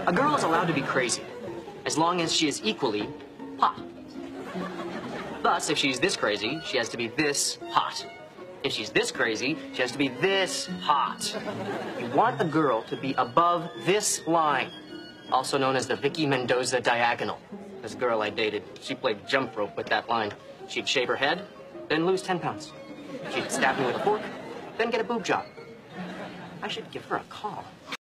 A girl is allowed to be crazy, as long as she is equally hot. Thus, if she's this crazy, she has to be this hot. If she's this crazy, she has to be this hot. You want a girl to be above this line, also known as the Vicky Mendoza diagonal. This girl I dated, she played jump rope with that line. She'd shave her head, then lose 10 pounds. She'd stab me with a fork, then get a boob job. I should give her a call.